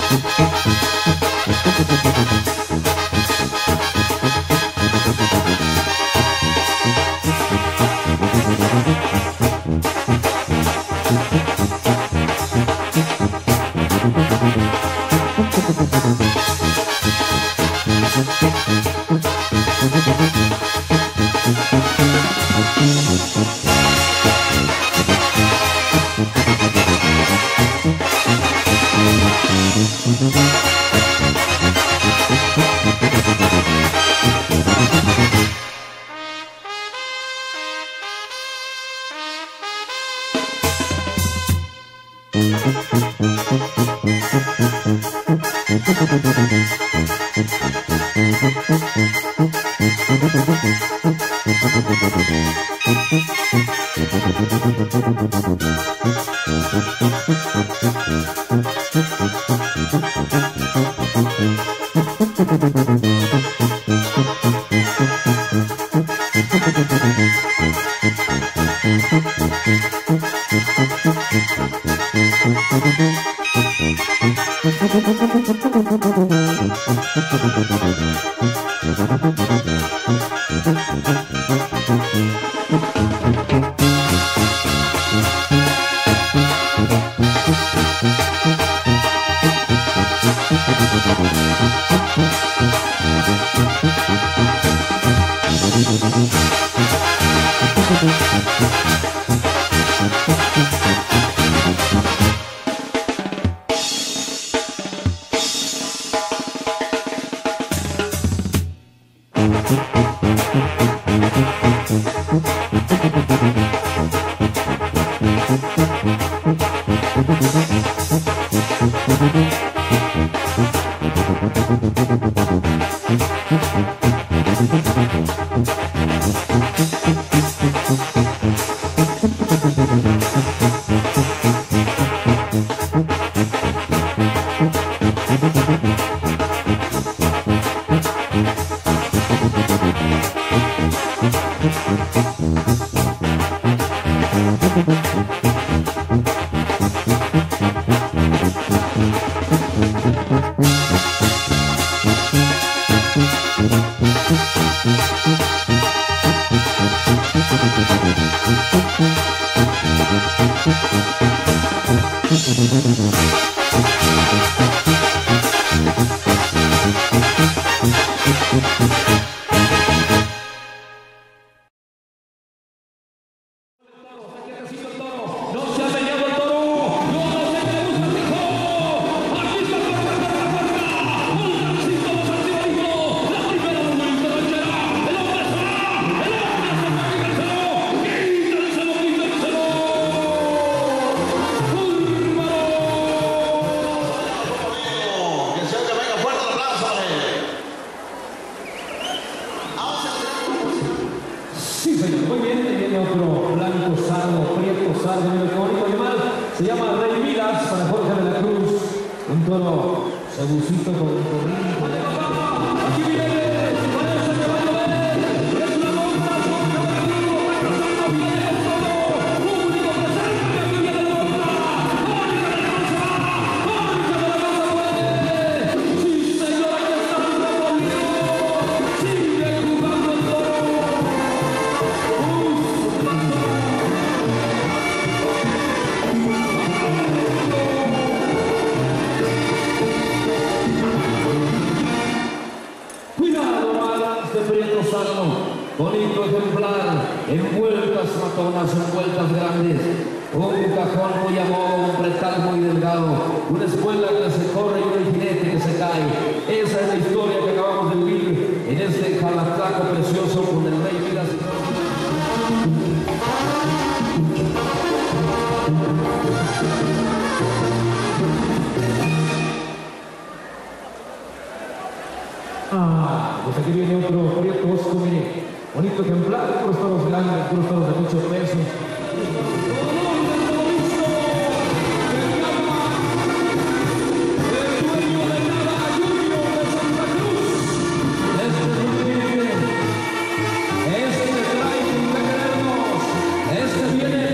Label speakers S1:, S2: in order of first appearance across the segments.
S1: Pues aquí viene otro Prieto Osco, mire, bonito ejemplar, puros toros grandes, puros toros de mucho peso.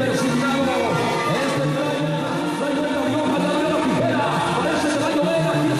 S1: Este viene persiguiendo, este trae la Bioja, la Tijera, parece que va a llover aquí.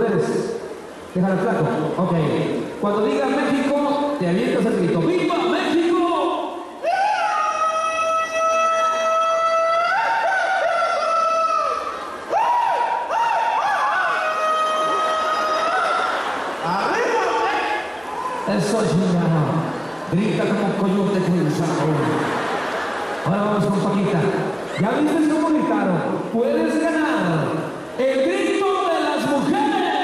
S1: eres? Déjalo flaco. Ok. Cuando diga México, te avientas el grito. ¡Viva México! Eso chingado. Grita como un coyote con el saco. Ahora vamos con Paquita. ¿Ya viste cómo gritaron? Puedes ganar el grito de las mujeres.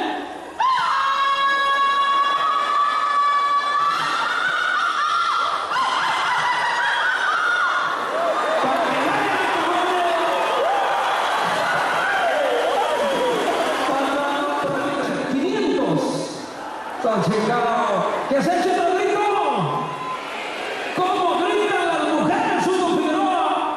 S1: Está chingado. ¿Qué se echa el grito? ¿Cómo gritan las mujeres, Hugo Figueroa?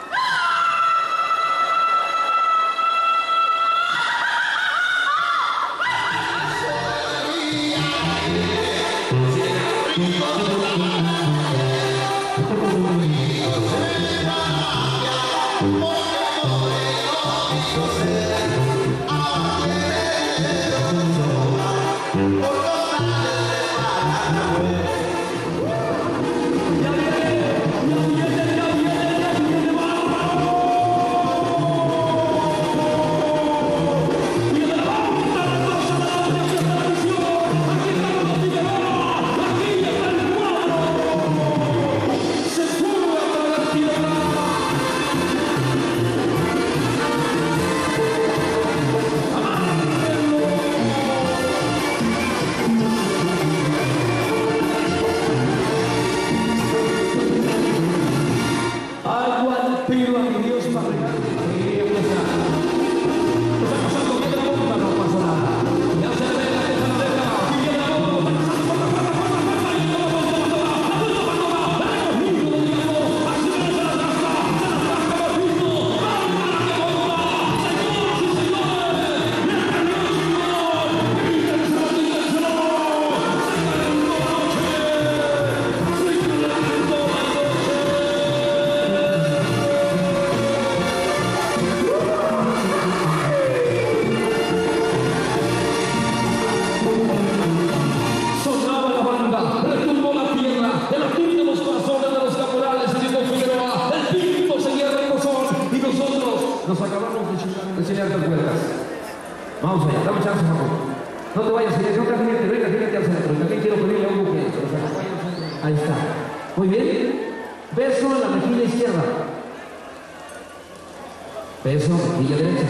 S1: Pido a mi Dios para regalar alegría, está pasando bien la bomba, no pasa nada. Ya se ve la deja, sigue la bomba, nos acabamos de enseñar las vueltas. Vamos allá, dame chance, Jacob. No te vayas, señor, otra gente, venga, fíjate al centro. También quiero pedirle a Hugo que nos acompañe al centro. Ahí está. Muy bien. Beso en la mejilla izquierda. Beso, mejilla derecha.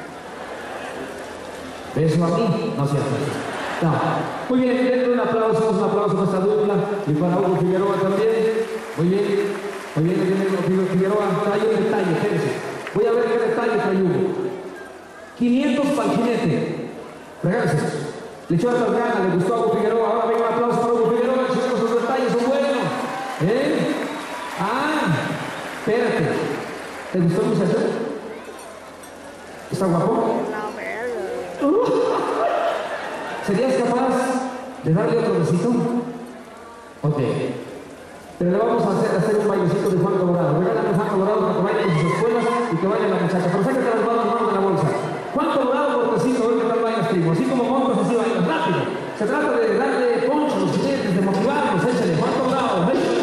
S1: Beso a mí, no seas beso. No. Muy bien, denle un aplauso para esta dupla y para Hugo Figueroa también. Muy bien, Hugo Figueroa. Hay un detalle, espérense. Voy a ver qué detalle trae Hugo. 500 para el jinete. Regálese. Le echó las ganas, le gustó a Hugo Figueroa. Ahora venga un aplauso para Hugo Figueroa. Chicos, sus detalles son buenos. Espérate. ¿Te gustó el muchacho? ¿Está guapo? ¿Serías capaz de darle otro besito? Ok. Pero le vamos a hacer un bailecito de Juan Colorado. Regálame a Juan Colorado para que vaya con sus escuelas y que vaya la muchacha. Pero sácate las manos de la bolsa. Juan Colorado, cortecito, a ver qué tal bailas, primo. Así como montos, así bailas. Rápido. Se trata de darle poncho a los clientes, de motivarlos. Échale, Juan Colorado. ven.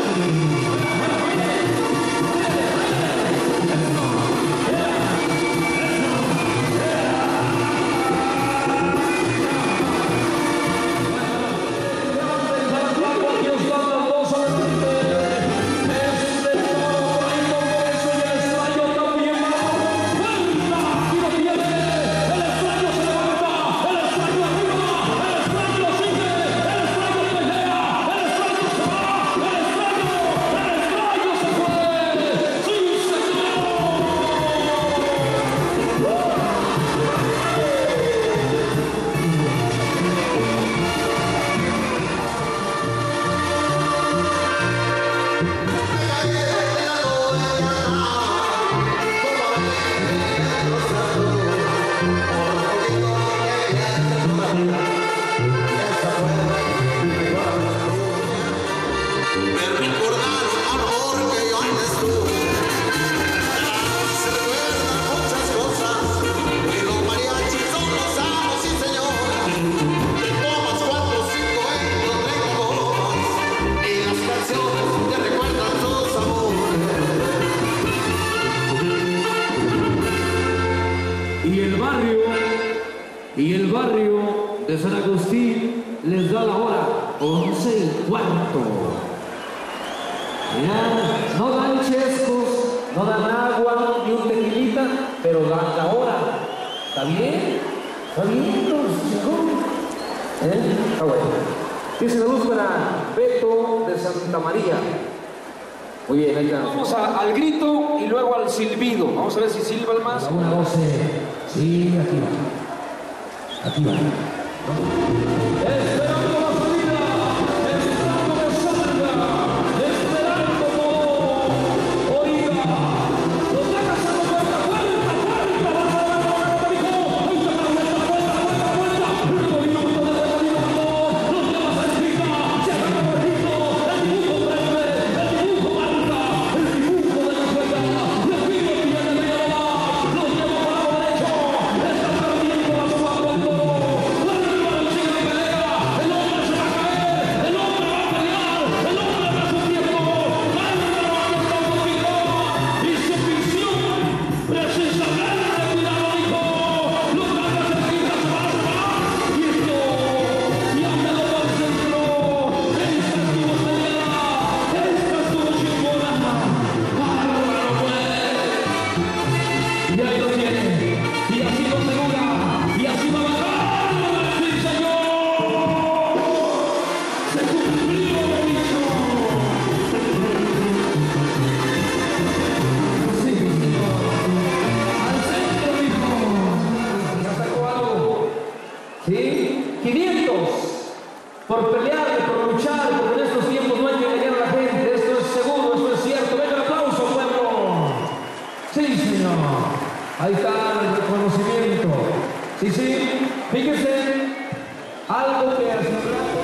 S1: barrio de San Agustín les da la hora 11:15. Ya, no dan chescos, no dan agua ni un tequilita, pero dan la hora. ¿Está bien? ¿Está bien? Está bueno. Dice la luz para Beto de Santa María. Muy bien, ahí está. Vamos al grito y luego al silbido. Vamos a ver si silba el más. 1, 12. Sí, aquí va. Aquí va. Esperando la salida, esperando que salga, esperando todo. Oiga, los está casando puerta, puerta, ¿sí? 500 por pelear, por luchar, porque en estos tiempos no hay que engañar a la gente. Esto es seguro, esto es cierto. Venga el aplauso, pueblo. Sí, señor. Ahí está el reconocimiento. Sí, sí. Fíjese, algo que hace